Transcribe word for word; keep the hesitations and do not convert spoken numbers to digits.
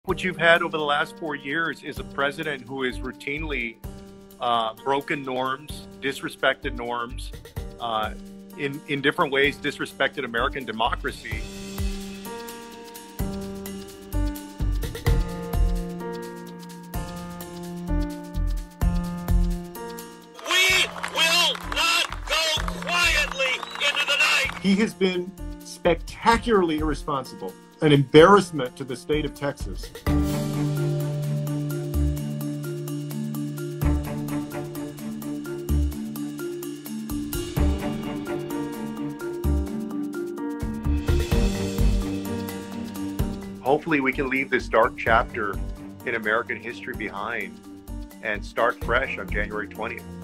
What you've had over the last four years is a president who is routinely uh, broken norms, disrespected norms, uh, in, in different ways disrespected American democracy. We will not go quietly into the night. He has been spectacularly irresponsible, an embarrassment to the state of Texas. Hopefully we can leave this dark chapter in American history behind and start fresh on January twentieth.